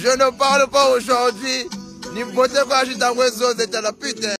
Je ne parle pas aujourd'hui. Ni beauté quoi, je t'envoie aux états la putain.